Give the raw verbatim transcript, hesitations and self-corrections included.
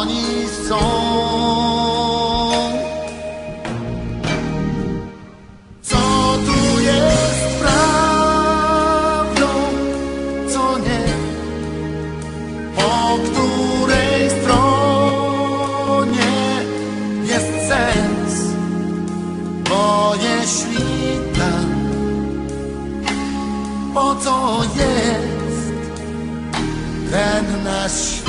oni są. Co tu jest prawdą, co nie? Po której stronie jest sens? Bo jeśli tak, po co jest ten nasz świat?